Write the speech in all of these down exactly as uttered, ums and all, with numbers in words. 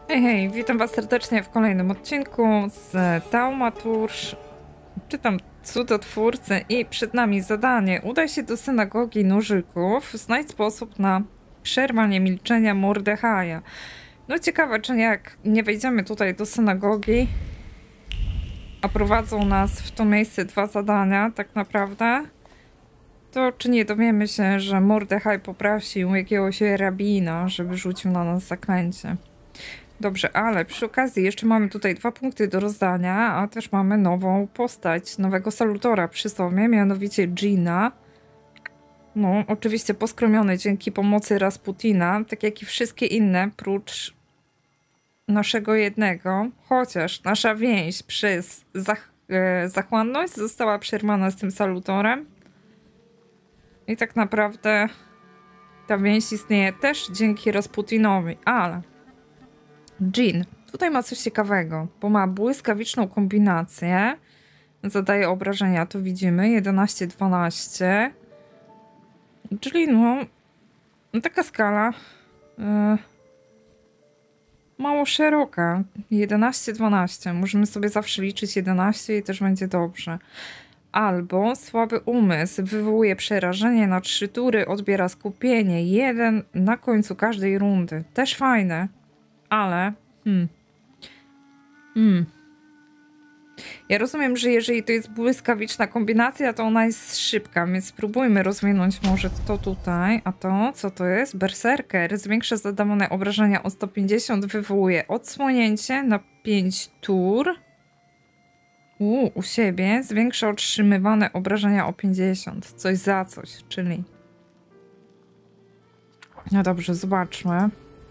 Hej, hej, witam was serdecznie w kolejnym odcinku z Taumaturge, czytam Cudotwórcy i przed nami zadanie. Udaj się do synagogi Nożyków, znajdź sposób na przerwanie milczenia Mordechaja. No ciekawe, czy jak nie wejdziemy tutaj do synagogi, a prowadzą nas w to miejsce dwa zadania tak naprawdę, to czy nie dowiemy się, że Mordechaj poprosił jakiegoś rabina, żeby rzucił na nas zaklęcie. Dobrze, ale przy okazji jeszcze mamy tutaj dwa punkty do rozdania, a też mamy nową postać, nowego salutora przy sobie, mianowicie Gina. No, oczywiście poskromiony dzięki pomocy Rasputina, tak jak i wszystkie inne, prócz naszego jednego, chociaż nasza więź przez zach e, zachłanność została przerwana z tym salutorem. I tak naprawdę ta więź istnieje też dzięki Rasputinowi, ale Jean tutaj ma coś ciekawego, bo ma błyskawiczną kombinację, zadaje obrażenia, to widzimy, jedenaście dwanaście, czyli no, no taka skala yy, mało szeroka, jedenaście dwanaście, możemy sobie zawsze liczyć jedenaście i też będzie dobrze. Albo słaby umysł wywołuje przerażenie na trzy tury, odbiera skupienie, jeden na końcu każdej rundy, też fajne. Ale, hmm, hmm. Ja rozumiem, że jeżeli to jest błyskawiczna kombinacja, to ona jest szybka, więc spróbujmy rozwinąć może to tutaj. A to, co to jest? Berserker. Zwiększa zadawane obrażenia o sto pięćdziesiąt, wywołuje odsłonięcie na pięć tur. U, u siebie zwiększa otrzymywane obrażenia o pięćdziesiąt. Coś za coś, czyli... No dobrze, zobaczmy.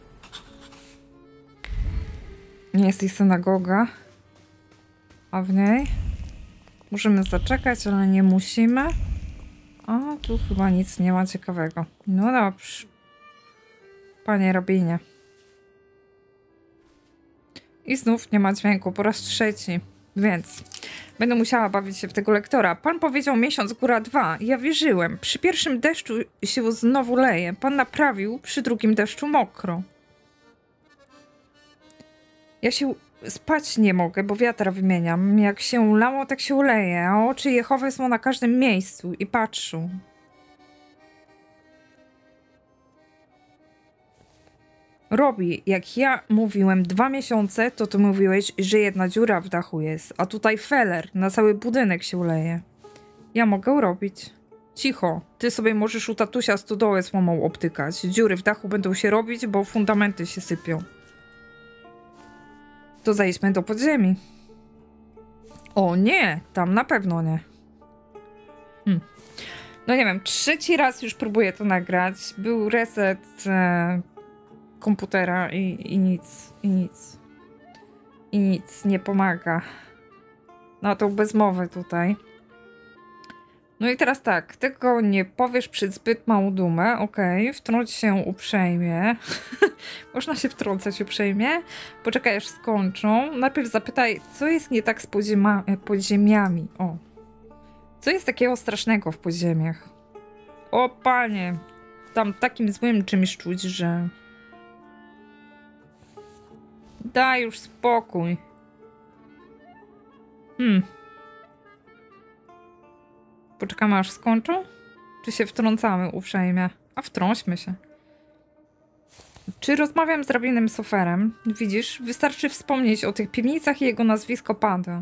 Nie jest jej synagoga, a w niej możemy zaczekać, ale nie musimy. A tu chyba nic nie ma ciekawego. No dobrze. Panie rabinie. I znów nie ma dźwięku po raz trzeci, więc będę musiała bawić się w tego lektora. Pan powiedział miesiąc, góra dwa. Ja wierzyłem. Przy pierwszym deszczu się znowu leje. Pan naprawił, przy drugim deszczu mokro. Ja się spać nie mogę, bo wiatra wymieniam. Jak się lało, tak się uleje, a oczy Jehowy są na każdym miejscu i patrzą. Robi, jak ja mówiłem dwa miesiące, to ty mówiłeś, że jedna dziura w dachu jest, a tutaj feller, na cały budynek się uleje. Ja mogę robić. Cicho, ty sobie możesz u tatusia stodołę słomą obtykać. Dziury w dachu będą się robić, bo fundamenty się sypią. To zejdźmy do podziemi. O nie, tam na pewno nie. Hmm. No nie wiem, trzeci raz już próbuję to nagrać. Był reset e, komputera i, i nic, i nic. I nic nie pomaga. No to bez mowy tutaj. No i teraz tak, tego nie powiesz przed zbyt małą dumę, okej, okay. Wtrąć się uprzejmie. Można się wtrącać uprzejmie. Poczekaj aż skończą. Najpierw zapytaj, co jest nie tak z podziema podziemiami. O. Co jest takiego strasznego w podziemiach? O panie, tam takim złym czymś czuć, że... Daj już spokój. Hmm. Poczekamy aż skończą? Czy się wtrącamy uprzejmie? A wtrąćmy się. Czy rozmawiam z rabinem Soferem? Widzisz, wystarczy wspomnieć o tych piwnicach i jego nazwisko pada.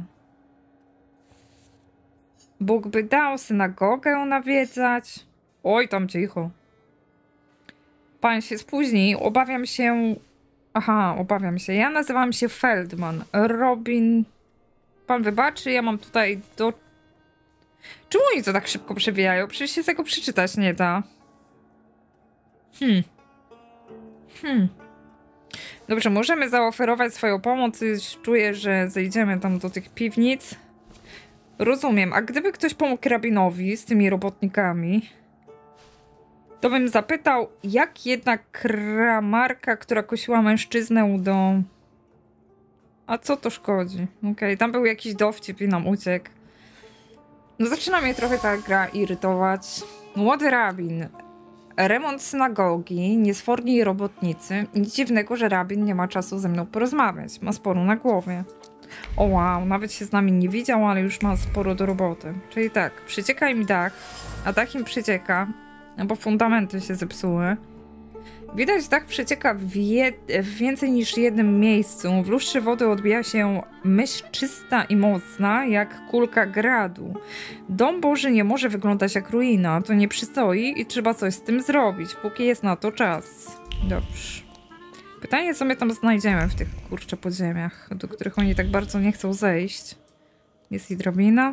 Bóg by dał synagogę nawiedzać. Oj, tam cicho. Pan się spóźni. Obawiam się... Aha, obawiam się. Ja nazywam się Feldman. Robin... Pan wybaczy, ja mam tutaj do... Czemu oni to tak szybko przewijają? Przecież się tego przeczytać nie da. Hmm. Hmm. Dobrze, możemy zaoferować swoją pomoc. Czuję, że zejdziemy tam do tych piwnic. Rozumiem. A gdyby ktoś pomógł rabinowi z tymi robotnikami, to bym zapytał, jak jedna kramarka, która kosiła mężczyznę do... A co to szkodzi? Okej, okay, tam był jakiś dowcip i nam uciekł. No zaczyna mnie trochę ta gra irytować. Młody rabin. remont synagogi, niesforni robotnicy. Nic dziwnego, że rabin nie ma czasu ze mną porozmawiać. Ma sporo na głowie. O wow, nawet się z nami nie widział, ale już ma sporo do roboty. Czyli tak, przecieka im dach, a dach im przecieka, no bo fundamenty się zepsuły. Widać, dach przecieka w, w więcej niż jednym miejscu. W lustrze wody odbija się myśl czysta i mocna, jak kulka gradu. Dom Boży nie może wyglądać jak ruina. To nie przystoi i trzeba coś z tym zrobić, póki jest na to czas. Dobrze. Pytanie, co my tam znajdziemy w tych, kurczę, podziemiach, do których oni tak bardzo nie chcą zejść. Jest i drabina.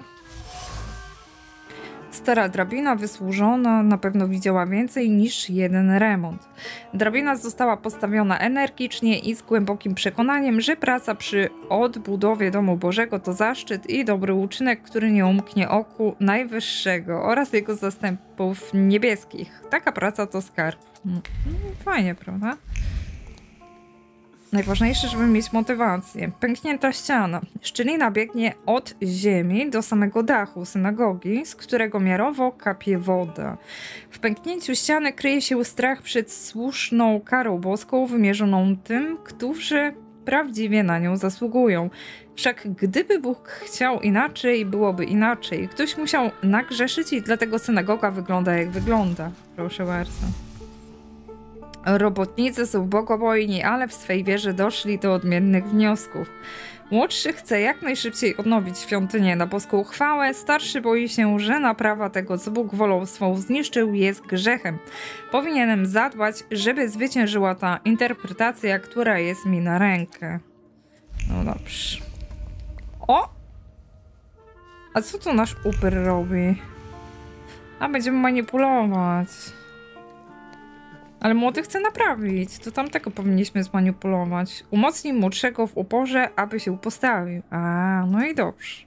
Stara drabina, wysłużona, na pewno widziała więcej niż jeden remont. Drabina została postawiona energicznie i z głębokim przekonaniem, że praca przy odbudowie Domu Bożego to zaszczyt i dobry uczynek, który nie umknie oku Najwyższego oraz jego zastępów niebieskich. Taka praca to skarb. No, fajnie, prawda? Najważniejsze, żeby mieć motywację. Pęknięta ściana. Szczelina biegnie od ziemi do samego dachu synagogi, z którego miarowo kapie woda. W pęknięciu ściany kryje się strach przed słuszną karą boską wymierzoną tym, którzy prawdziwie na nią zasługują. Wszak gdyby Bóg chciał inaczej, byłoby inaczej. Ktoś musiał nagrzeszyć i dlatego synagoga wygląda jak wygląda. Proszę bardzo. Robotnicy są bogobojni, ale w swej wierze doszli do odmiennych wniosków. Młodszy chce jak najszybciej odnowić świątynię na boską chwałę, starszy boi się, że naprawa tego, co Bóg wolą swą zniszczył, jest grzechem. Powinienem zadbać, żeby zwyciężyła ta interpretacja, która jest mi na rękę. No dobrze. O! A co tu nasz upyr robi? A, będziemy manipulować. Ale młody chce naprawić. To tamtego powinniśmy zmanipulować. Umocnij młodszego w uporze, aby się postawił. A, no i dobrze.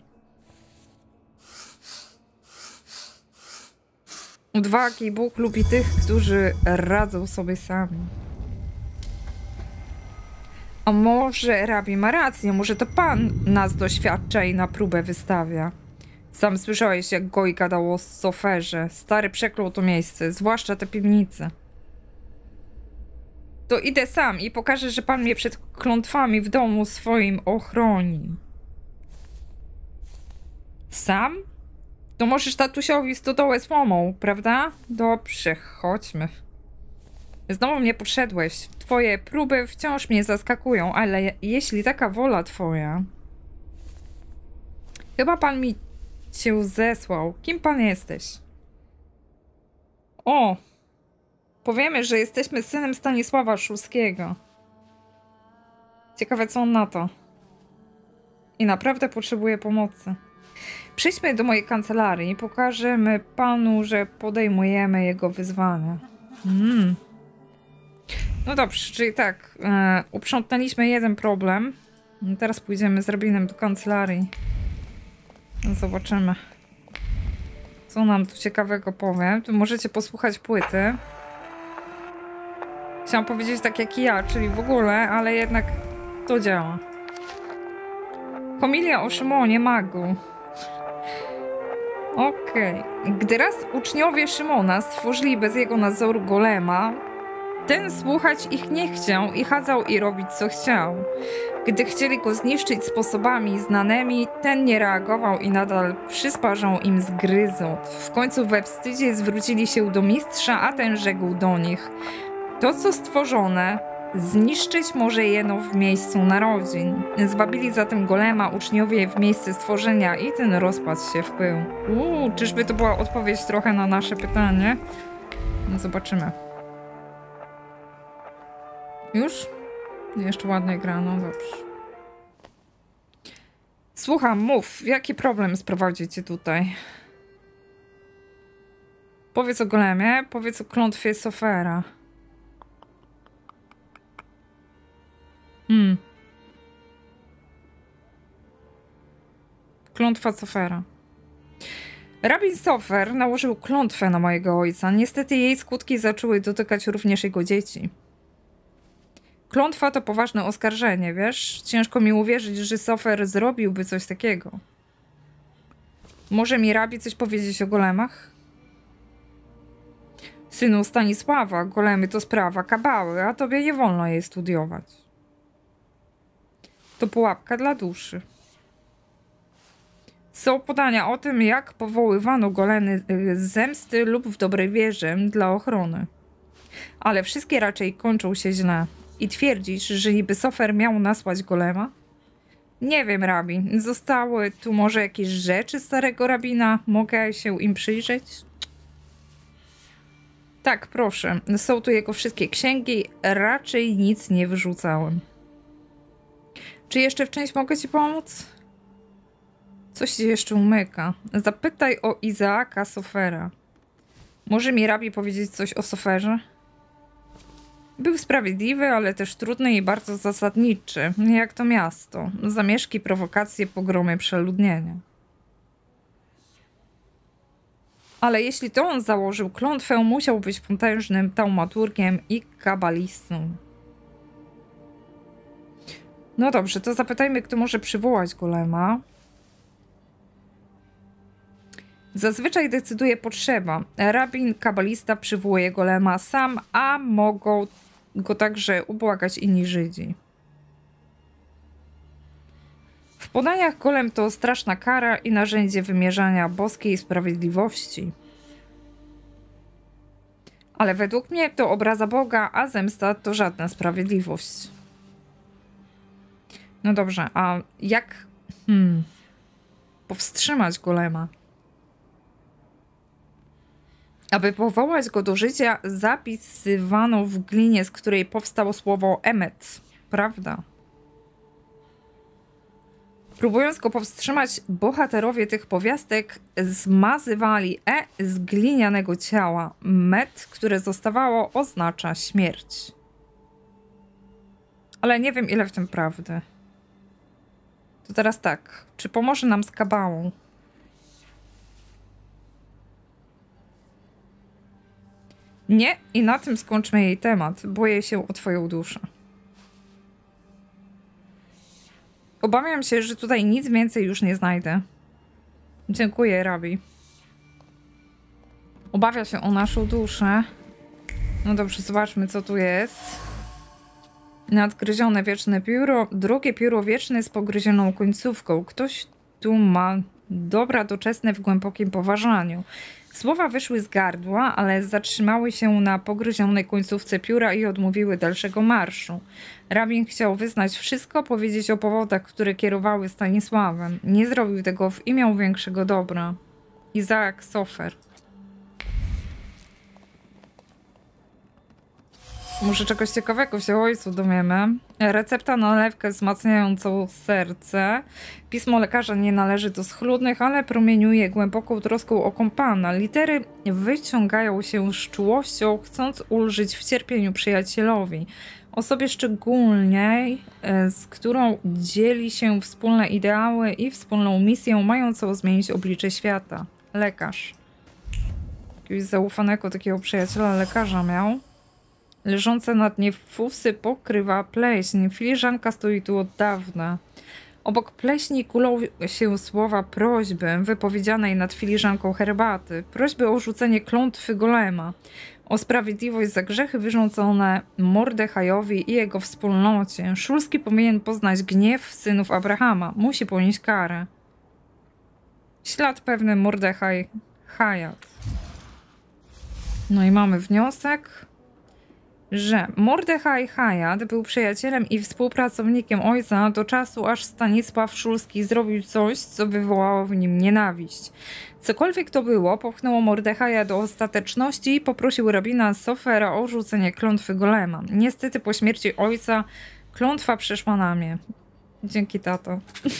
Odwagi. Bóg lubi tych, którzy radzą sobie sami. A może rabi ma rację? Może to Pan nas doświadcza i na próbę wystawia? Sam słyszałeś, jak Goj gadał o Soferze. Stary przeklął to miejsce, zwłaszcza te piwnice. To idę sam i pokażę, że Pan mnie przed klątwami w domu swoim ochroni. Sam? To możesz tatusiowi stodołę słomą, prawda? Dobrze, chodźmy. Znowu mnie podszedłeś. Twoje próby wciąż mnie zaskakują, ale jeśli taka wola twoja... Chyba Pan mi cię zesłał. Kim Pan jesteś? O! Powiemy, że jesteśmy synem Stanisława Szulskiego. Ciekawe, co on na to. I naprawdę potrzebuje pomocy. Przyjdźmy do mojej kancelarii i pokażemy Panu, że podejmujemy jego wyzwania. Mm. No dobrze, czyli tak, e, uprzątnęliśmy jeden problem. Teraz pójdziemy z rabinem do kancelarii. Zobaczymy, co nam tu ciekawego powie. Tu możecie posłuchać płyty. Chciałam powiedzieć tak jak i ja, czyli w ogóle, ale jednak to działa. Homilia o Szymonie Magu. Okej. Okay. Gdy raz uczniowie Szymona stworzyli bez jego nadzoru golema, ten słuchać ich nie chciał i chadzał i robić co chciał. Gdy chcieli go zniszczyć sposobami znanymi, ten nie reagował i nadal przysparzał im zgryzot. W końcu we wstydzie zwrócili się do mistrza, a ten rzekł do nich: to, co stworzone, zniszczyć może jeno w miejscu narodzin. Zwabili zatem golema uczniowie w miejsce stworzenia i ten rozpadł się w pył. Uuu, czyżby to była odpowiedź trochę na nasze pytanie? No, zobaczymy. Już? Jeszcze ładnie gra, no dobrze. Słucham, mów, jaki problem sprowadzi cię tutaj? Powiedz o golemie, powiedz o klątwie Sofera. Hmm. Klątwa Sofera. Rabin Sofer nałożył klątwę na mojego ojca. Niestety jej skutki zaczęły dotykać również jego dzieci. Klątwa to poważne oskarżenie, wiesz? Ciężko mi uwierzyć, że Sofer zrobiłby coś takiego. Może mi rabi coś powiedzieć o golemach? Synu Stanisława, golemy to sprawa kabały, a tobie nie wolno jej studiować. To pułapka dla duszy. Są podania o tym, jak powoływano golemy z zemsty lub w dobrej wierze dla ochrony. Ale wszystkie raczej kończą się źle. I twierdzisz, że niby Sofer miał nasłać golema? Nie wiem, rabi. Zostały tu może jakieś rzeczy starego rabina? Mogę się im przyjrzeć? Tak, proszę. Są tu jego wszystkie księgi. Raczej nic nie wyrzucałem. Czy jeszcze w czymś mogę ci pomóc? Coś ci jeszcze umyka. Zapytaj o Izaaka Sofera. Może mi rabi powiedzieć coś o Soferze? Był sprawiedliwy, ale też trudny i bardzo zasadniczy, jak to miasto. Zamieszki, prowokacje, pogromy, przeludnienie. Ale jeśli to on założył klątwę, musiał być potężnym taumaturgiem i kabalistą. No dobrze, to zapytajmy, kto może przywołać golema. Zazwyczaj decyduje potrzeba. Rabin, kabalista przywołuje golema sam, a mogą go także ubłagać inni Żydzi. W podaniach golem to straszna kara i narzędzie wymierzania boskiej sprawiedliwości. Ale według mnie to obraza Boga, a zemsta to żadna sprawiedliwość. No dobrze, a jak hmm, powstrzymać golema? Aby powołać go do życia, zapisywano w glinie, z której powstało słowo emet, prawda? Próbując go powstrzymać, bohaterowie tych powiastek zmazywali e z glinianego ciała. Met, które zostawało, oznacza śmierć. Ale nie wiem, ile w tym prawdy. To teraz tak, czy pomoże nam z kabałą? Nie, i na tym skończmy jej temat. Boję się o twoją duszę. Obawiam się, że tutaj nic więcej już nie znajdę. Dziękuję, rabi. Obawia się o naszą duszę. No dobrze, zobaczmy, co tu jest. Nadgryzione wieczne pióro. Drugie pióro wieczne z pogryzioną końcówką. Ktoś tu ma dobra doczesne w głębokim poważaniu. Słowa wyszły z gardła, ale zatrzymały się na pogryzionej końcówce pióra i odmówiły dalszego marszu. Rabin chciał wyznać wszystko, powiedzieć o powodach, które kierowały Stanisławem. Nie zrobił tego w imię większego dobra. Izaak Sofer. Może czegoś ciekawego się ojcu dowiemy. Recepta na nalewkę wzmacniającą serce. Pismo lekarza nie należy do schludnych, ale promieniuje głęboką troską o kompana. Litery wyciągają się z czułością, chcąc ulżyć w cierpieniu przyjacielowi. Osobie szczególnej, z którą dzieli się wspólne ideały i wspólną misję mającą zmienić oblicze świata. Lekarz. Jakiegoś zaufanego takiego przyjaciela lekarza miał. Leżące na dnie fusy pokrywa pleśń. Filiżanka stoi tu od dawna. Obok pleśni kulą się słowa prośby wypowiedzianej nad filiżanką herbaty. Prośby o rzucenie klątwy golema. O sprawiedliwość za grzechy wyrządzone Mordechajowi i jego wspólnocie. Szulski powinien poznać gniew synów Abrahama. Musi ponieść karę. Ślad pewny Mordechaj Hajat. No i mamy wniosek, że Mordechaj Hajat był przyjacielem i współpracownikiem ojca do czasu, aż Stanisław Szulski zrobił coś, co wywołało w nim nienawiść. Cokolwiek to było, popchnęło Mordechaja do ostateczności i poprosił rabina Sofera o rzucenie klątwy golema. Niestety po śmierci ojca klątwa przeszła na mnie. Dzięki, tato.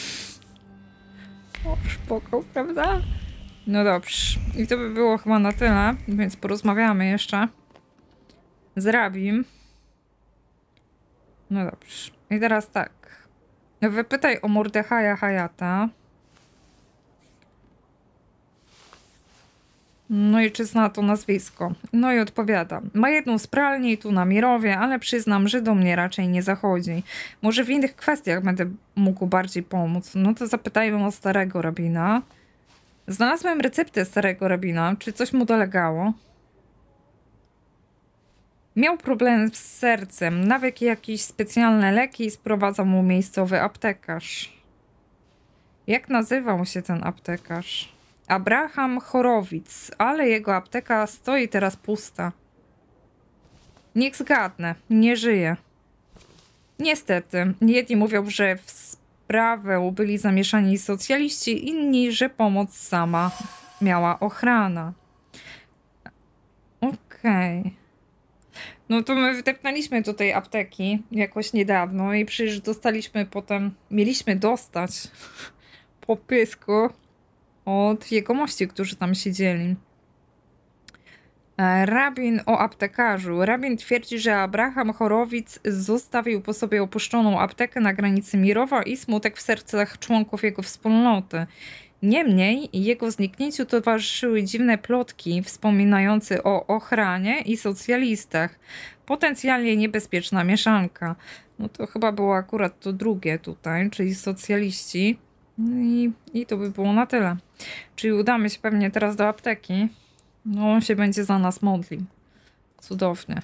O, spoko, prawda? No dobrze. I to by było chyba na tyle, więc porozmawiamy jeszcze z rabim. No dobrze. I teraz tak. Wypytaj o Mordechaja Hajata. No i czy zna to nazwisko? No i odpowiada. Ma jedną z pralni tu na Mirowie, ale przyznam, że do mnie raczej nie zachodzi. Może w innych kwestiach będę mógł bardziej pomóc. No to zapytajmy o starego rabina. Znalazłem receptę starego rabina. Czy coś mu dolegało? Miał problem z sercem, nawet jakieś specjalne leki sprowadzał mu miejscowy aptekarz. Jak nazywał się ten aptekarz? Abraham Chorowic, ale jego apteka stoi teraz pusta. Niech zgadnę, nie żyje. Niestety, jedni mówią, że w sprawę byli zamieszani socjaliści, inni, że pomoc sama miała ochrana. Okej. Okay. No to my wdepnęliśmy do tej apteki jakoś niedawno i przecież dostaliśmy potem, mieliśmy dostać po pysku od jegomości, którzy tam siedzieli. Rabin o aptekarzu. Rabin twierdzi, że Abraham Chorowic zostawił po sobie opuszczoną aptekę na granicy Mirowa i smutek w sercach członków jego wspólnoty. Niemniej jego zniknięciu towarzyszyły dziwne plotki wspominające o ochranie i socjalistach. Potencjalnie niebezpieczna mieszanka. No to chyba było akurat to drugie tutaj, czyli socjaliści. I, i to by było na tyle. Czyli udamy się pewnie teraz do apteki. No on się będzie za nas modlił. Cudownie.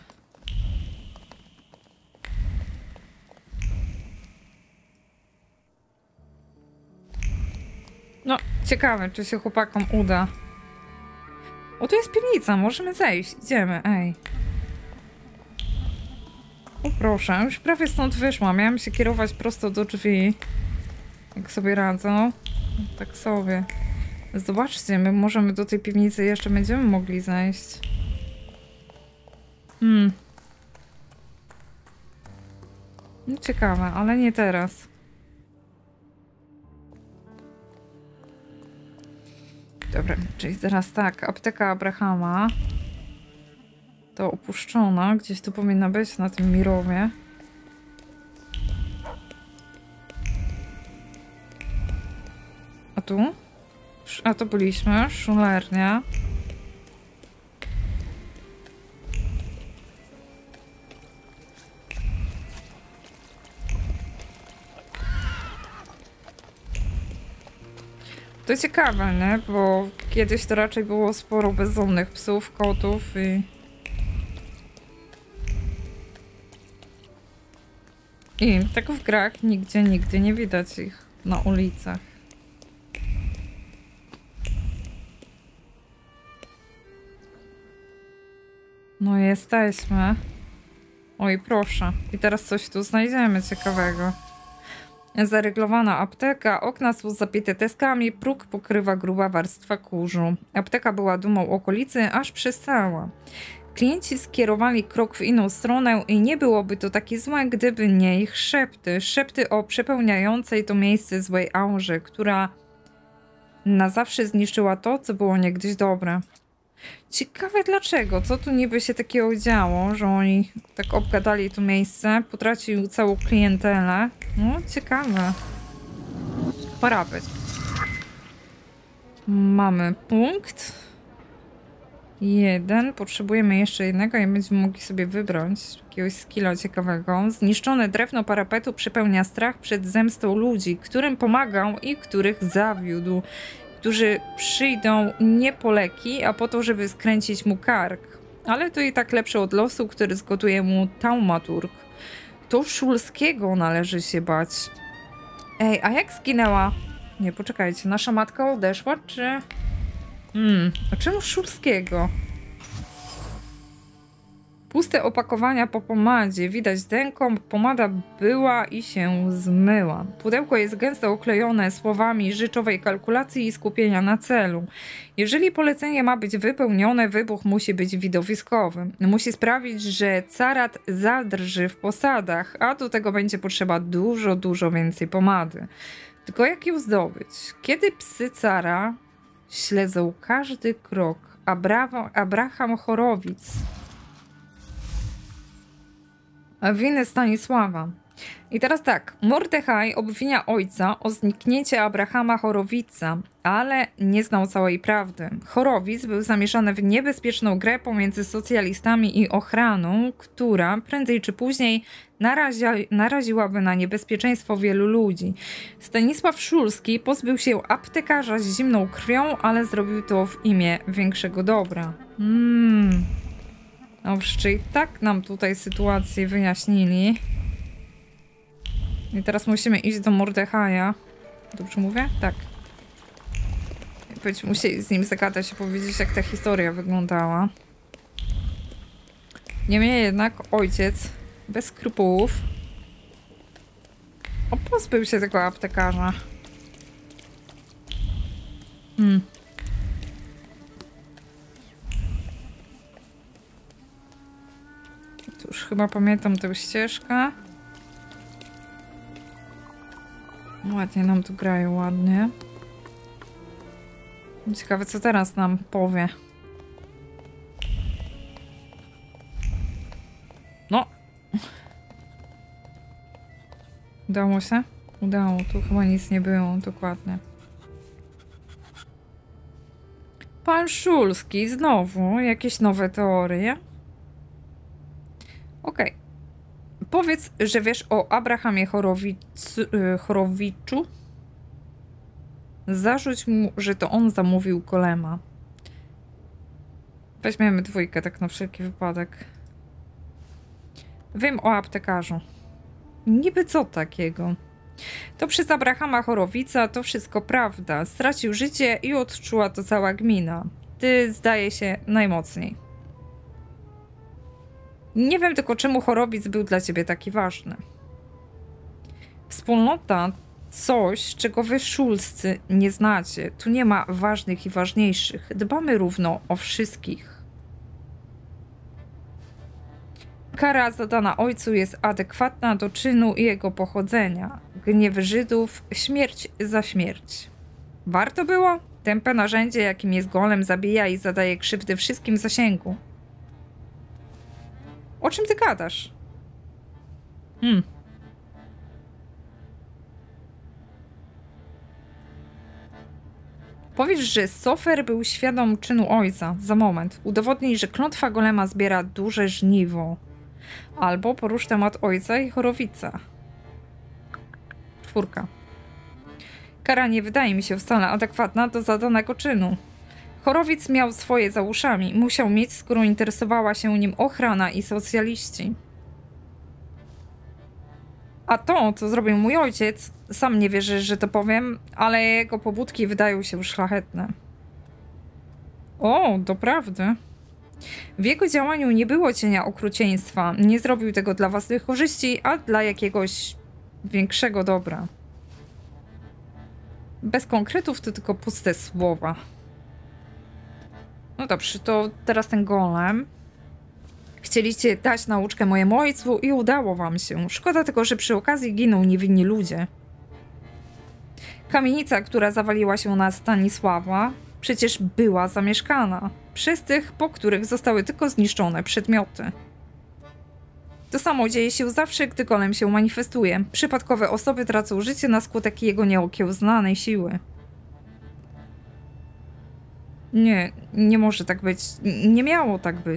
No, ciekawe, czy się chłopakom uda. O, tu jest piwnica, możemy zejść. Idziemy, ej. O, proszę, już prawie stąd wyszłam. Miałam się kierować prosto do drzwi. Jak sobie radzą. Tak sobie. Zobaczcie, my możemy do tej piwnicy jeszcze będziemy mogli zejść. Hmm. No, ciekawe, ale nie teraz. Dobra, czyli teraz tak, apteka Abrahama. To opuszczona, gdzieś tu powinna być na tym Mirowie. A tu? A to byliśmy, szulernia. To ciekawe, nie? Bo kiedyś to raczej było sporo bezdomnych psów, kotów i... I tak w grach nigdzie, nigdy nie widać ich na ulicach. No jesteśmy. Oj, proszę. I teraz coś tu znajdziemy ciekawego. Zaryglowana apteka, okna są zabite deskami, próg pokrywa gruba warstwa kurzu. Apteka była dumą okolicy, aż przestała. Klienci skierowali krok w inną stronę i nie byłoby to takie złe, gdyby nie ich szepty. Szepty o przepełniającej to miejsce złej aurze, która na zawsze zniszczyła to, co było niegdyś dobre. Ciekawe dlaczego, co tu niby się takiego działo, że oni tak obgadali to miejsce, potracił całą klientelę. No, ciekawe. Parapet. Mamy punkt. Jeden. Potrzebujemy jeszcze jednego i będziemy mogli sobie wybrać jakiegoś skilla ciekawego. Zniszczone drewno parapetu przypełnia strach przed zemstą ludzi, którym pomagał i których zawiódł. Którzy przyjdą nie po leki, a po to, żeby skręcić mu kark. Ale to i tak lepsze od losu, który zgotuje mu taumaturg. To Szulskiego należy się bać. Ej, a jak zginęła? Nie, poczekajcie, nasza matka odeszła, czy... Hmm, a czemu Szulskiego? Puste opakowania po pomadzie. Widać dęką, pomada była i się zmyła. Pudełko jest gęsto oklejone słowami życzowej kalkulacji i skupienia na celu. Jeżeli polecenie ma być wypełnione, wybuch musi być widowiskowy. Musi sprawić, że carat zadrży w posadach, a do tego będzie potrzeba dużo, dużo więcej pomady. Tylko jak ją zdobyć? Kiedy psy cara śledzą każdy krok Abra- Abraham Chorowic, winy Stanisława. I teraz tak, Mordechaj obwinia ojca o zniknięcie Abrahama Chorowica, ale nie znał całej prawdy. Chorowic był zamieszany w niebezpieczną grę pomiędzy socjalistami i ochraną, która prędzej czy później narazia, naraziłaby na niebezpieczeństwo wielu ludzi. Stanisław Szulski pozbył się aptekarza z zimną krwią, ale zrobił to w imię większego dobra. Hmm... Dobrze, czyli tak nam tutaj sytuację wyjaśnili. I teraz musimy iść do Mordechaja. Dobrze mówię? Tak. Będziemy musieli z nim zagadać i powiedzieć, jak ta historia wyglądała. Niemniej jednak ojciec bez skrupułów o, pozbył się tego aptekarza. Hmm. Tu już chyba pamiętam tę ścieżkę. Ładnie nam tu grają, ładnie. Ciekawe, co teraz nam powie. No. Udało się? Udało. Tu chyba nic nie było, dokładnie. Pan Szulski, znowu jakieś nowe teorie. Okej. Okay. Powiedz, że wiesz o Abrahamie Chorowic, Chorowiczu. Zarzuć mu, że to on zamówił golema. Weźmiemy dwójkę, tak na wszelki wypadek. Wiem o aptekarzu. Niby co takiego? To przez Abrahama Chorowica to wszystko prawda. Stracił życie i odczuła to cała gmina. Ty, zdaje się, najmocniej. Nie wiem tylko, czemu Chorowic był dla ciebie taki ważny. Wspólnota coś, czego wy szulscy nie znacie. Tu nie ma ważnych i ważniejszych. Dbamy równo o wszystkich. Kara zadana ojcu jest adekwatna do czynu i jego pochodzenia. Gniew Żydów, śmierć za śmierć. Warto było? Tępe narzędzie, jakim jest golem, zabija i zadaje krzywdy wszystkim w zasięgu. O czym ty gadasz? Hmm. Powiedz, że Sofer był świadom czynu ojca. Za moment. Udowodnij, że klątwa golema zbiera duże żniwo. Albo porusz temat ojca i Chorowica. Czwórka. Kara nie wydaje mi się wcale adekwatna do zadanego czynu. Chorowic miał swoje za uszami. Musiał mieć, skoro interesowała się nim ochrana i socjaliści. A to, co zrobił mój ojciec, sam nie wierzysz, że to powiem, ale jego pobudki wydają się szlachetne. O, doprawdy. W jego działaniu nie było cienia okrucieństwa. Nie zrobił tego dla własnych korzyści, a dla jakiegoś większego dobra. Bez konkretów to tylko puste słowa. No dobrze, to teraz ten golem. Chcieliście dać nauczkę mojemu ojcu i udało wam się. Szkoda tylko, że przy okazji giną niewinni ludzie. Kamienica, która zawaliła się na Stanisława, przecież była zamieszkana przez tych, po których zostały tylko zniszczone przedmioty. To samo dzieje się zawsze, gdy golem się manifestuje. Przypadkowe osoby tracą życie na skutek jego nieokiełznanej siły. Nie, nie może tak być. Nie miało tak być.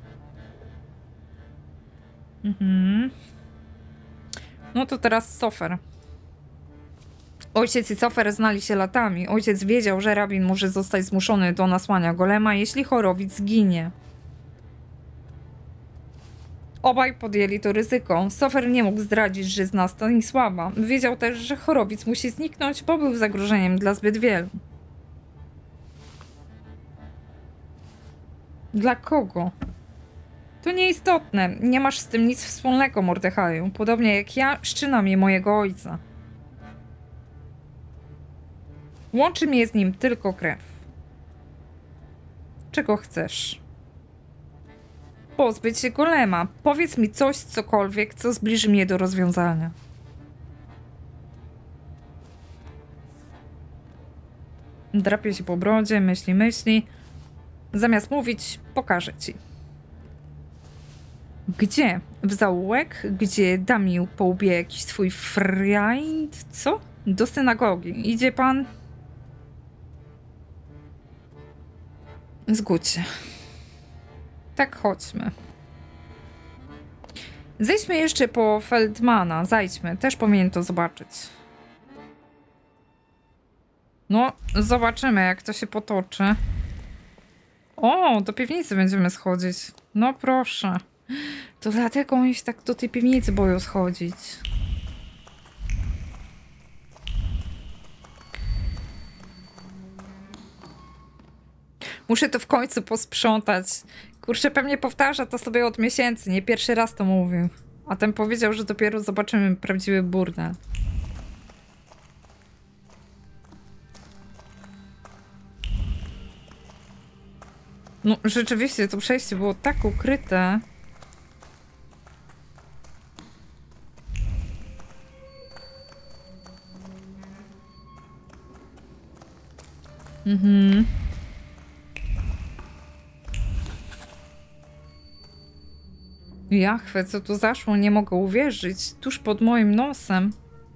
Mhm. No to teraz Sofer. Ojciec i Sofer znali się latami. Ojciec wiedział, że rabin może zostać zmuszony do nasłania golema, jeśli Chorowic zginie. Obaj podjęli to ryzyko. Sofer nie mógł zdradzić, że zna Stanisława. Wiedział też, że Chorowic musi zniknąć, bo był zagrożeniem dla zbyt wielu. Dla kogo? To nieistotne. Nie masz z tym nic wspólnego, Mordechaju. Podobnie jak ja, szczyna mnie mojego ojca. Łączy mnie z nim tylko krew. Czego chcesz? Pozbyć się golema. Powiedz mi coś, cokolwiek, co zbliży mnie do rozwiązania. Drapie się po brodzie, myśli, myśli. Zamiast mówić, pokażę ci. Gdzie? W zaułek? Gdzie da mi po łbie jakiś twój friend? Co? Do synagogi. Idzie pan? Zgódź się. Tak, chodźmy. Zejdźmy jeszcze po Feldmana. Zajdźmy. Też powinien to zobaczyć. No, zobaczymy, jak to się potoczy. O, do piwnicy będziemy schodzić. No proszę. To dlatego oni się tak do tej piwnicy boją schodzić. Muszę to w końcu posprzątać. Kurczę, pewnie powtarza to sobie od miesięcy. Nie pierwszy raz to mówił. A ten powiedział, że dopiero zobaczymy prawdziwy burdel. No rzeczywiście, to przejście było tak ukryte. Mhm. Jachwę, co tu zaszło? Nie mogę uwierzyć. Tuż pod moim nosem.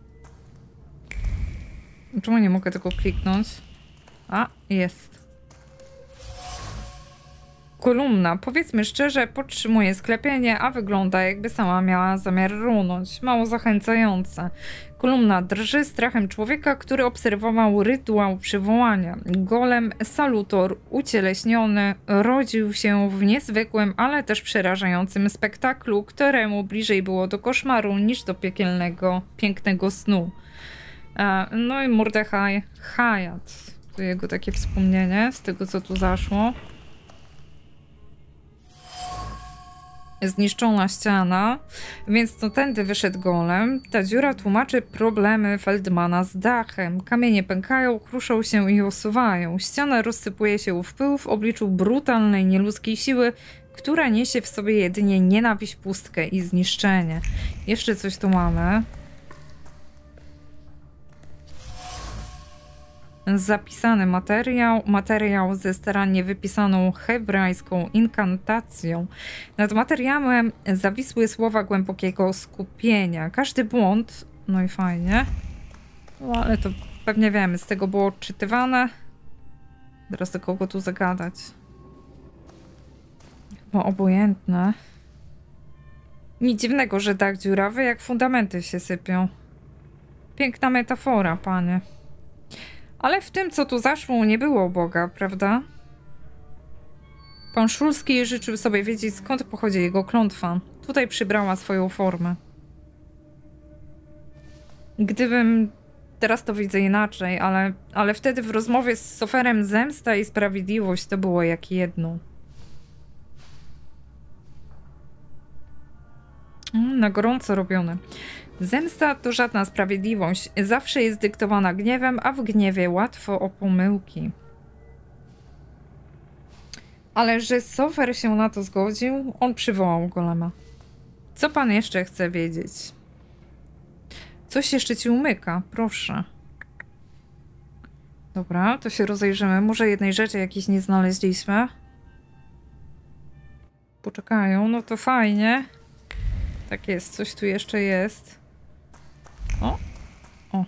Czemu nie mogę tego kliknąć? A, jest. Kolumna. Powiedzmy szczerze, podtrzymuje sklepienie, a wygląda jakby sama miała zamiar runąć. Mało zachęcające. Kolumna drży strachem człowieka, który obserwował rytuał przywołania. Golem Salutor, ucieleśniony, rodził się w niezwykłym, ale też przerażającym spektaklu, któremu bliżej było do koszmaru niż do piekielnego, pięknego snu. No i Mordechaj Hayat. To jego takie wspomnienie z tego, co tu zaszło. Zniszczona ściana, więc to tędy wyszedł golem. Ta dziura tłumaczy problemy Feldmana z dachem. Kamienie pękają, kruszą się i osuwają. Ściana rozsypuje się w pył w obliczu brutalnej, nieludzkiej siły, która niesie w sobie jedynie nienawiść, pustkę i zniszczenie. Jeszcze coś tu mamy. Zapisany materiał, materiał ze starannie wypisaną hebrajską inkantacją. Nad materiałem zawisły słowa głębokiego skupienia. Każdy błąd, no i fajnie, no ale to pewnie wiemy, z tego było odczytywane. Teraz do kogo tu zagadać? Chyba obojętne. Nic dziwnego, że dach dziurawy, jak fundamenty się sypią. Piękna metafora, panie. Ale w tym, co tu zaszło, nie było Boga, prawda? Pan Szulski życzył sobie wiedzieć, skąd pochodzi jego klątwa. Tutaj przybrała swoją formę. Gdybym... Teraz to widzę inaczej, ale, ale wtedy w rozmowie z Soferem zemsta i sprawiedliwość to było jak jedno. Mm, na gorąco robione. Zemsta to żadna sprawiedliwość. Zawsze jest dyktowana gniewem, a w gniewie łatwo o pomyłki. Ale że Sofer się na to zgodził, on przywołał golema. Co pan jeszcze chce wiedzieć? Coś jeszcze ci umyka, proszę. Dobra, to się rozejrzymy. Może jednej rzeczy jakiejś nie znaleźliśmy. Poczekają, no to fajnie. Tak jest, coś tu jeszcze jest. O, o.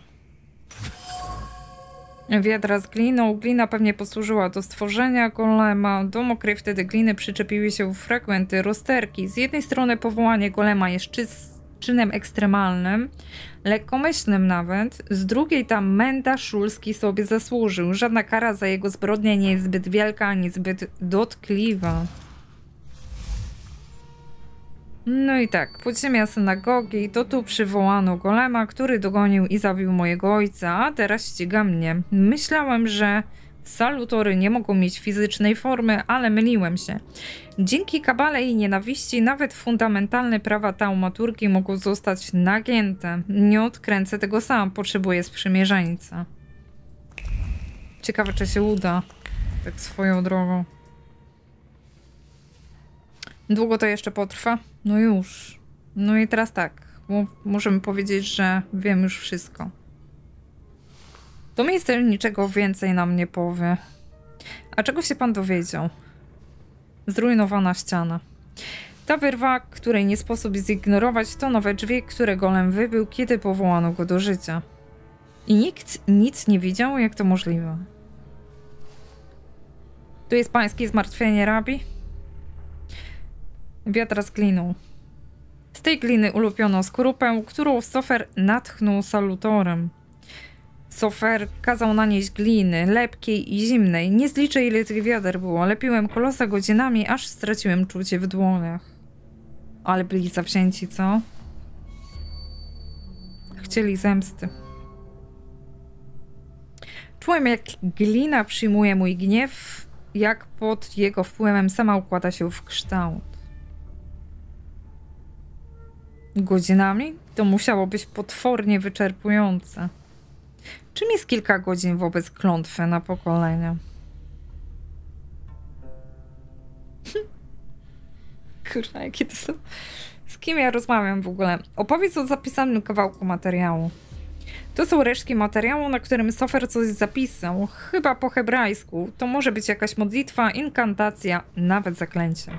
Wiadra z gliną. Glina pewnie posłużyła do stworzenia golema. Do mokrej wtedy gliny przyczepiły się fragmenty rozterki. Z jednej strony powołanie golema jest czy czynem ekstremalnym, lekkomyślnym nawet. Z drugiej tam Menda Szulski sobie zasłużył. Żadna kara za jego zbrodnię nie jest zbyt wielka, ani zbyt dotkliwa. No i tak, podziemia synagogi, to tu przywołano golema, który dogonił i zabił mojego ojca, a teraz ściga mnie. Myślałem, że salutory nie mogą mieć fizycznej formy, ale myliłem się. Dzięki kabale i nienawiści nawet fundamentalne prawa taumaturgii mogą zostać nagięte. Nie odkręcę tego sam, potrzebuję sprzymierzeńca. Ciekawe, czy się uda, tak swoją drogą. Długo to jeszcze potrwa? No już. No i teraz tak, bo możemy powiedzieć, że wiem już wszystko. To miejsce niczego więcej nam nie powie. A czego się pan dowiedział? Zrujnowana ściana. Ta wyrwa, której nie sposób zignorować, to nowe drzwi, które golem wybił, kiedy powołano go do życia. I nikt nic nie widział, jak to możliwe. Tu jest pańskie zmartwienie, rabi? Wiadra z gliną. Z tej gliny ulupiono skorupę, którą Sofer natchnął salutorem. Sofer kazał nanieść gliny, lepkiej i zimnej. Nie zliczę, ile tych wiader było. Lepiłem kolosa godzinami, aż straciłem czucie w dłoniach. Ale byli zawzięci, co? Chcieli zemsty. Czułem, jak glina przyjmuje mój gniew, jak pod jego wpływem sama układa się w kształt. Godzinami? To musiało być potwornie wyczerpujące. Czym jest kilka godzin wobec klątwy na pokolenia? Kurwa, jakie to są... Z kim ja rozmawiam w ogóle? Opowiedz o zapisanym kawałku materiału. To są resztki materiału, na którym Sofer coś zapisał. Chyba po hebrajsku. To może być jakaś modlitwa, inkantacja, nawet zaklęcie.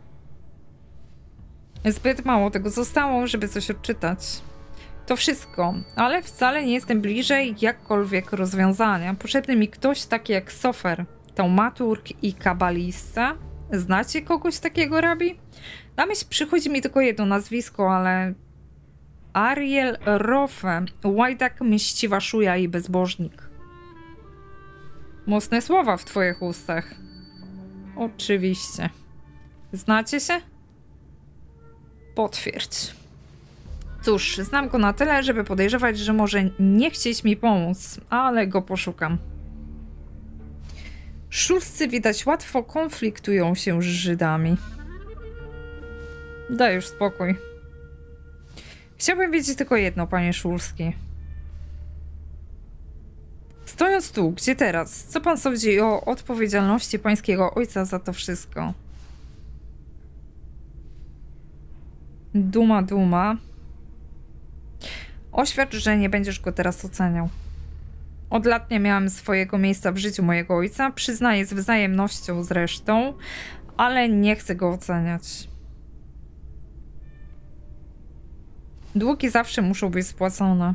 Zbyt mało tego zostało, żeby coś odczytać. To wszystko, ale wcale nie jestem bliżej jakkolwiek rozwiązania. Potrzebny mi ktoś taki jak Sofer, taumaturg i kabalista. Znacie kogoś takiego, rabi? Na myśl przychodzi mi tylko jedno nazwisko, ale... Ariel Rofe, łajdak, mściwa szuja i bezbożnik. Mocne słowa w twoich ustach. Oczywiście. Znacie się? Potwierdź. Cóż, znam go na tyle, żeby podejrzewać, że może nie chcieć mi pomóc, ale go poszukam. Szulscy widać łatwo konfliktują się z Żydami. Daj już spokój. Chciałbym wiedzieć tylko jedno, panie Szulski. Stojąc tu, gdzie teraz, co pan sądzi o odpowiedzialności pańskiego ojca za to wszystko? Duma, duma. Oświadcz, że nie będziesz go teraz oceniał. Od lat nie miałem swojego miejsca w życiu mojego ojca, przyznaję z wzajemnością zresztą, ale nie chcę go oceniać. Długi zawsze muszą być spłacone.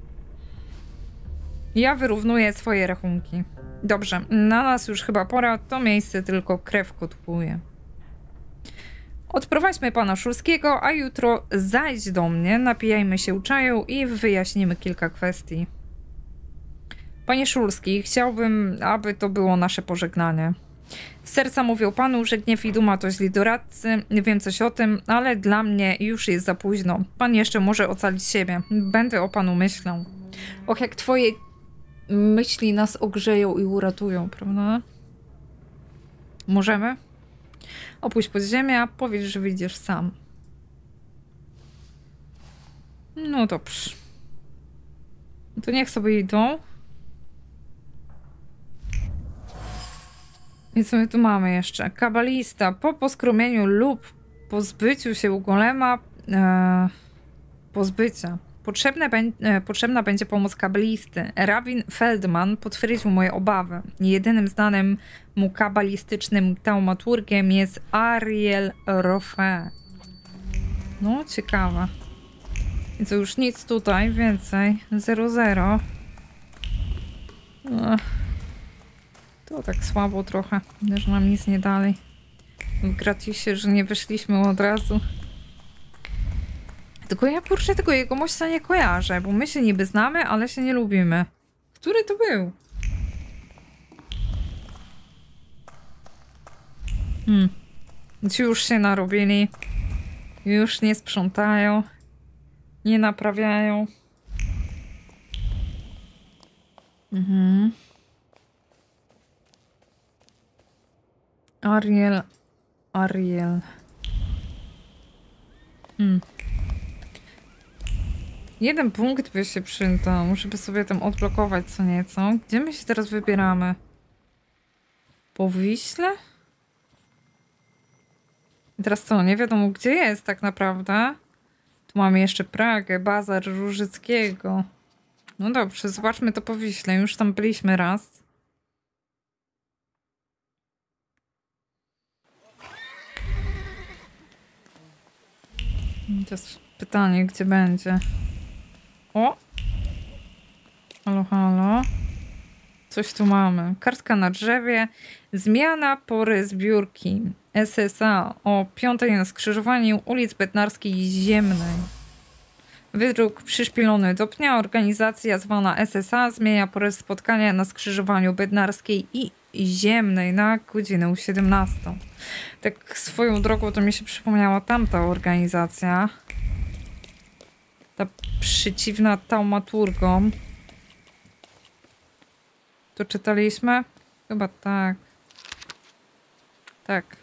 Ja wyrównuję swoje rachunki. Dobrze, na nas już chyba pora, to miejsce tylko krew kotłuje. Odprowadźmy pana Szulskiego, a jutro zajdź do mnie, napijajmy się czaju i wyjaśnimy kilka kwestii. Panie Szulski, chciałbym, aby to było nasze pożegnanie. Z serca mówią panu, że gniew i duma to źli doradcy, wiem coś o tym, ale dla mnie już jest za późno. Pan jeszcze może ocalić siebie. Będę o panu myślał. Och, jak twoje myśli nas ogrzeją i uratują, prawda? Możemy? Opuść podziemia, powiedz, że wyjdziesz sam. No dobrze. To niech sobie idą. I co my tu mamy jeszcze? Kabalista. Po poskromieniu lub pozbyciu się u golema e, pozbycia. Potrzebne bę e, potrzebna będzie pomoc kabalisty. Rabin Feldman potwierdził moje obawy. Jedynym znanym mu kabalistycznym taumaturgiem jest Ariel Rofe. No, ciekawe. I co, już nic tutaj więcej. zero zero. Ech. To tak słabo trochę, że nam nic nie dali. W gratisie, że nie wyszliśmy od razu. Tylko ja kurczę tego jegomościa nie kojarzę, bo my się niby znamy, ale się nie lubimy. Który to był? Hmm. Ci już się narobili. Już nie sprzątają. Nie naprawiają. Mhm. Ariel, Ariel. Hmm. Jeden punkt by się przydał, żeby sobie tam odblokować co nieco. Gdzie my się teraz wybieramy? Po Wiśle? I teraz co? Nie wiadomo gdzie jest tak naprawdę. Tu mamy jeszcze Pragę, Bazar Różyckiego. No dobrze, zobaczmy to po Wiśle. Już tam byliśmy raz. To jest pytanie, gdzie będzie. O! Halo, halo. Coś tu mamy. Kartka na drzewie. Zmiana pory zbiórki. S S A o piątej na skrzyżowaniu ulic Bednarskiej i Ziemnej. Wydruk przyszpilony do pnia. Organizacja zwana S S A zmienia porę spotkania na skrzyżowaniu Bednarskiej i Ziemnej na godzinę siedemnastą. Tak swoją drogą to mi się przypomniała tamta organizacja. Ta przeciwna taumaturgom. To czytaliśmy? Chyba tak. Tak.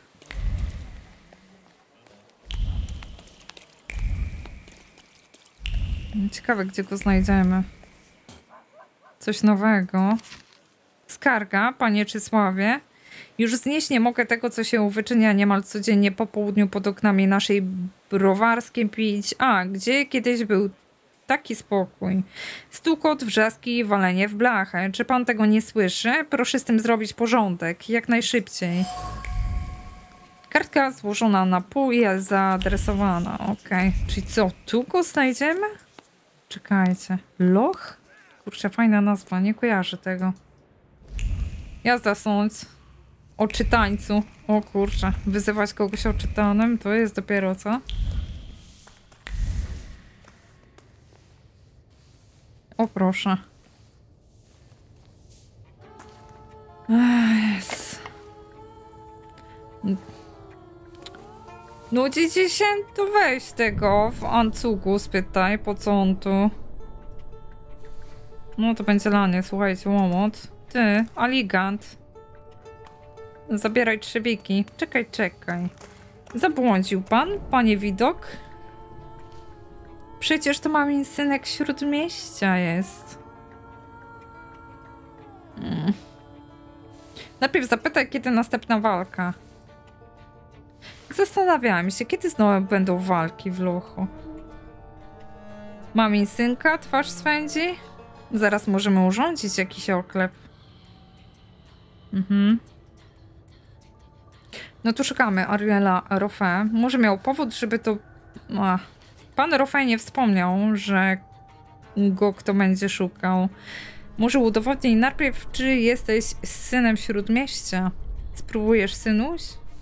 Ciekawe, gdzie go znajdziemy. Coś nowego. Skarga, panie Czysławie. Już znieść nie mogę tego, co się wyczynia niemal codziennie po południu pod oknami naszej browarskiej pić. A, gdzie kiedyś był taki spokój. Stukot, wrzaski, walenie w blachę. Czy pan tego nie słyszy? Proszę z tym zrobić porządek. Jak najszybciej. Kartka złożona na pół jest zaadresowana. Okej. Okay. Czyli co, tu go znajdziemy? Czekajcie. Loch? Kurczę, fajna nazwa. Nie kojarzę tego. Jazda sąd. O czytańcu. O kurczę. Wyzywać kogoś o czytanym to jest dopiero co? O proszę. Yes. Nudzi ci się? To weź tego w Ancugu, spytaj, po co on tu. No to będzie lanie, słuchajcie, łomot. Ty, aligant. Zabieraj trzewiki. Czekaj, czekaj. Zabłądził pan, panie widok? Przecież to mamin synek śródmieścia jest. Hmm. Najpierw zapytaj, kiedy następna walka. Zastanawiałam się, kiedy znowu będą walki w lochu. Mamin synka twarz swędzi? Zaraz możemy urządzić jakiś oklep. Mhm. No tu szukamy Ariela Rofe. Może miał powód, żeby to... Ach. Pan Rofe nie wspomniał, że go kto będzie szukał. Może udowodnij najpierw, czy jesteś synem śródmieścia. Spróbujesz, synuś?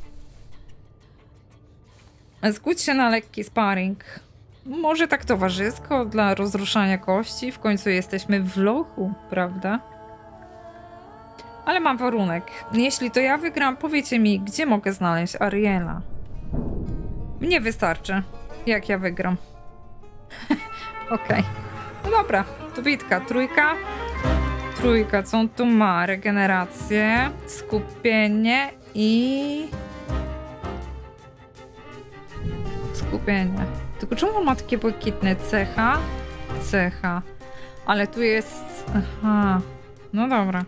Zgódź się na lekki sparring. Może tak towarzysko, dla rozruszania kości. W końcu jesteśmy w lochu, prawda? Ale mam warunek. Jeśli to ja wygram, powiecie mi, gdzie mogę znaleźć Ariela. Mnie wystarczy, jak ja wygram. Okej. Okay. No dobra, to bitka. Trójka. Trójka, co on tu ma? Regenerację, skupienie i... Skupienie. Tylko czemu on ma takie błękitne? Cecha? Cecha. Ale tu jest... Aha. No dobra.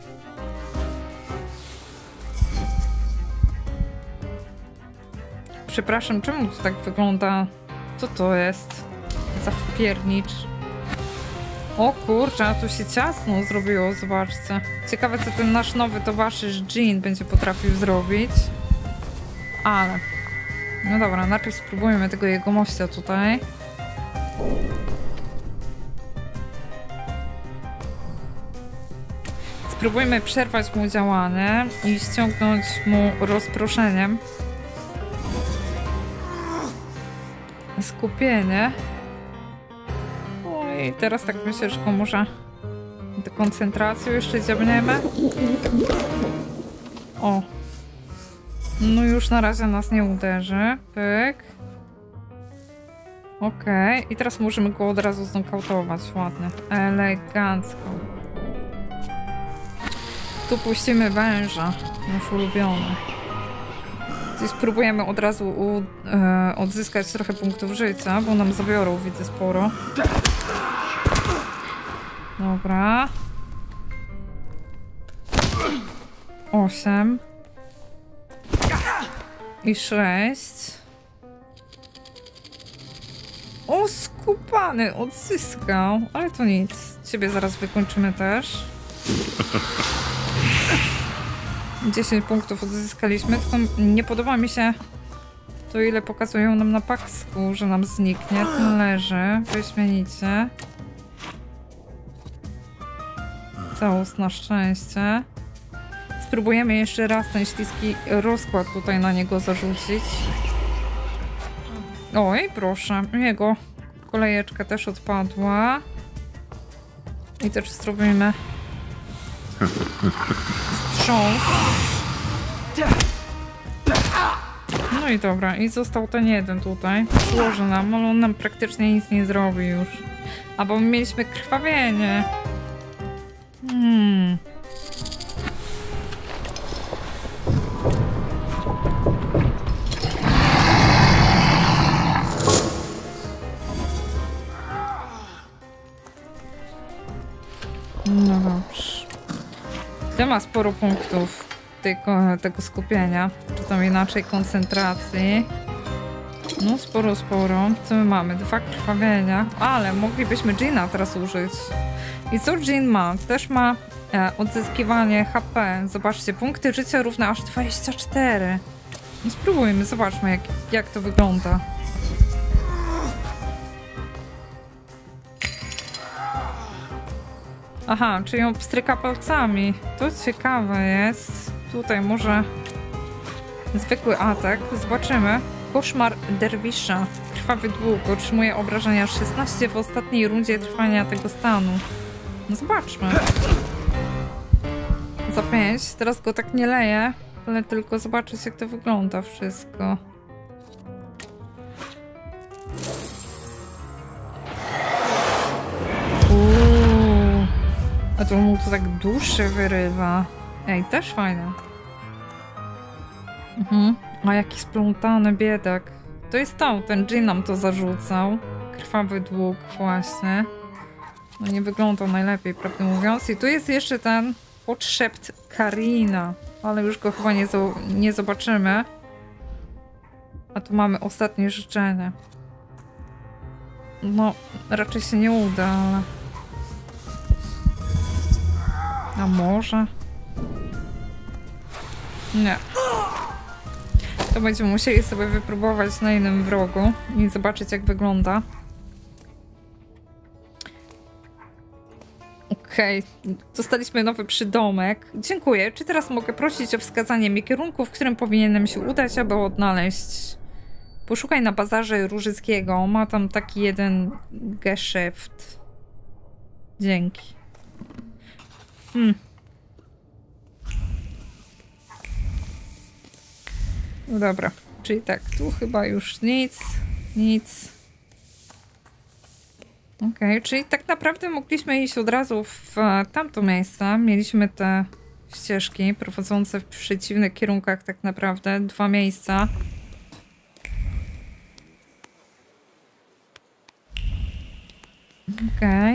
Przepraszam, czemu to tak wygląda? Co to jest? Za wpiernicz. O kurczę, a tu się ciasno zrobiło, zobaczcie. Ciekawe, co ten nasz nowy towarzysz Jean będzie potrafił zrobić. Ale... No dobra, najpierw spróbujmy tego jego mościa tutaj. Spróbujmy przerwać mu działanie i ściągnąć mu rozproszeniem. Skupienie. Oj, teraz tak myślę, że go może do koncentracji jeszcze dziabniemy. O. No już na razie nas nie uderzy. Pyk. Okej. Okay. I teraz możemy go od razu znokautować. Ładnie. Elegancko. Tu puścimy węża. Nasz ulubiony. I spróbujemy od razu u, e, odzyskać trochę punktów życia, bo nam zabiorą, widzę, sporo. Dobra. Osiem. I sześć. O, skupany, odzyskał. Ale to nic. Ciebie zaraz wykończymy też. dziesięć punktów odzyskaliśmy, tylko nie podoba mi się to, ile pokazują nam na paksku, że nam zniknie. Ten leży. Wyśmienicie. Całus na szczęście. Spróbujemy jeszcze raz ten śliski rozkład tutaj na niego zarzucić. Oj, proszę. Jego Kolejeczka też odpadła. I też zrobimy wstrząs. No i dobra, i został ten jeden tutaj. Złoży nam, ale on nam praktycznie nic nie zrobi już. A bo my mieliśmy krwawienie. Hmm. No dobrze. To ma sporo punktów tego, tego skupienia, czy tam inaczej koncentracji. No sporo, sporo. Co my mamy? Dwa krwawienia, ale moglibyśmy Gina teraz użyć. I co Jean ma? Też ma e, odzyskiwanie H P. Zobaczcie, punkty życia równe aż dwadzieścia cztery. No spróbujmy, zobaczmy jak, jak to wygląda. Aha, czyli ją pstryka palcami. To ciekawe jest. Tutaj może zwykły atak. Zobaczymy. Koszmar derwisza. Krwawy dług. Otrzymuje obrażenia szesnaście w ostatniej rundzie trwania tego stanu. No zobaczmy. Za pięć. Teraz go tak nie leje, ale tylko zobaczyć jak to wygląda wszystko. Uuu. A to mu to tak duszy wyrywa. Ej, też fajne. Mhm. A jaki splątany biedak. To jest to, ten Jean nam to zarzucał. Krwawy dług właśnie. No nie wygląda najlepiej, prawdę mówiąc. I tu jest jeszcze ten podszept Karina. Ale już go chyba nie, nie zobaczymy. A tu mamy ostatnie życzenie. No, raczej się nie uda, ale... A może? Nie. To będziemy musieli sobie wypróbować na innym wrogu i zobaczyć jak wygląda. Okej, okay. Dostaliśmy nowy przydomek. Dziękuję. Czy teraz mogę prosić o wskazanie mi kierunku, w którym powinienem się udać, aby odnaleźć? Poszukaj na bazarze Różyckiego. Ma tam taki jeden geszeft. Dzięki. Hmm. No dobra, czyli tak, tu chyba już nic, nic. Okej, okay, czyli tak naprawdę mogliśmy iść od razu w tamto miejsce. Mieliśmy te ścieżki prowadzące w przeciwnych kierunkach tak naprawdę. Dwa miejsca. Okej. Okay.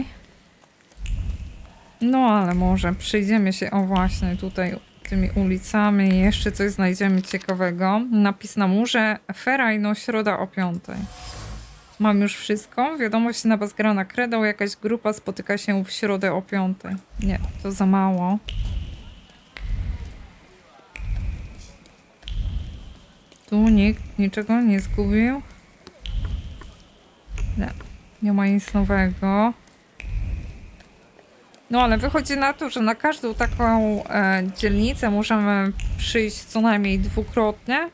No ale może przyjdziemy się, o właśnie, tutaj tymi ulicami i jeszcze coś znajdziemy ciekawego. Napis na murze, ferajno, środa o piątej. Mam już wszystko. Wiadomość na Bazgrana Credo, jakaś grupa spotyka się w środę o piątej. Nie, to za mało. Tu nikt niczego nie zgubił. Nie, nie ma nic nowego. No ale wychodzi na to, że na każdą taką e, dzielnicę możemy przyjść co najmniej dwukrotnie.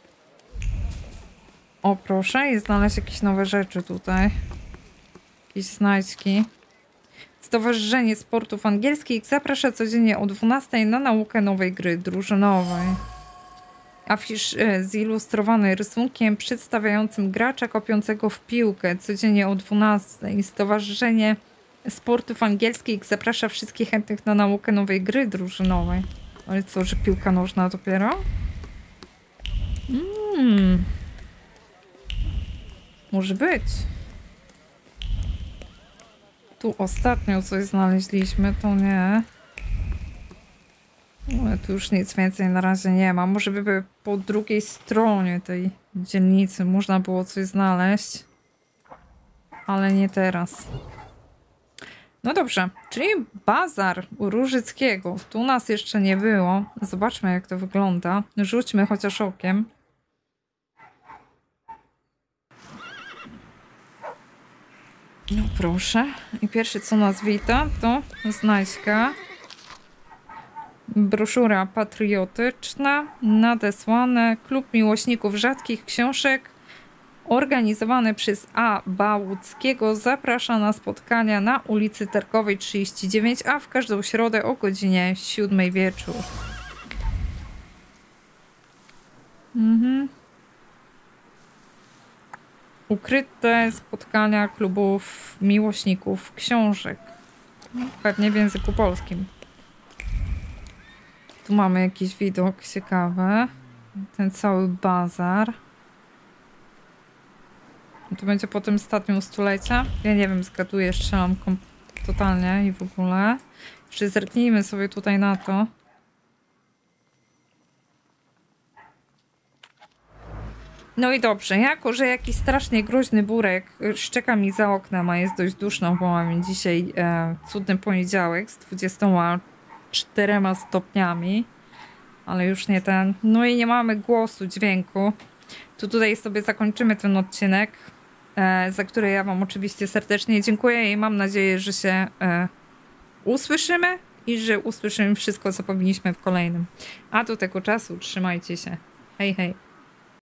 O proszę, i znaleźć jakieś nowe rzeczy tutaj. Jakieś znajdźki. Stowarzyszenie Sportów Angielskich zaprasza codziennie o dwunastej na naukę nowej gry drużynowej. Afisz e, zilustrowany rysunkiem przedstawiającym gracza kopiącego w piłkę codziennie o dwunastej. Stowarzyszenie Sportów Angielskich zaprasza wszystkich chętnych na naukę nowej gry drużynowej. Ale co, że piłka nożna dopiero? Mm. Może być. Tu ostatnio coś znaleźliśmy, to nie. Ale tu już nic więcej na razie nie ma. Może by po drugiej stronie tej dzielnicy można było coś znaleźć. Ale nie teraz. No dobrze, czyli bazar u Różyckiego. Tu nas jeszcze nie było. Zobaczmy jak to wygląda. Rzućmy chociaż okiem. No proszę. I pierwsze co nas wita to znajdźka. Broszura patriotyczna. Nadesłane. Klub miłośników rzadkich książek organizowany przez A. Bałuckiego zaprasza na spotkania na ulicy Targowej trzydzieści dziewięć, a w każdą środę o godzinie siódmej wieczór. Mhm. Ukryte spotkania klubów miłośników książek. Pewnie w języku polskim. Tu mamy jakiś widok ciekawy. Ten cały bazar. To będzie po tym stadium stulecia. Ja nie wiem, zgaduję, strzelam totalnie i w ogóle. Jeszcze zerknijmy sobie tutaj na to. No i dobrze, jako że jakiś strasznie groźny burek szczeka mi za oknem, a jest dość duszno, bo mamy dzisiaj e, cudny poniedziałek z dwudziestoma czterema stopniami, ale już nie ten. No i nie mamy głosu, dźwięku. To tutaj sobie zakończymy ten odcinek, e, za który ja wam oczywiście serdecznie dziękuję i mam nadzieję, że się e, usłyszymy i że usłyszymy wszystko, co powinniśmy w kolejnym. A do tego czasu trzymajcie się. Hej, hej.